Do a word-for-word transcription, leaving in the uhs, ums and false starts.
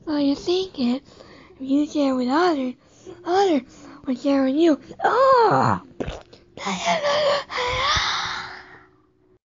So you think it, if you share with others, others will share with you. Oh!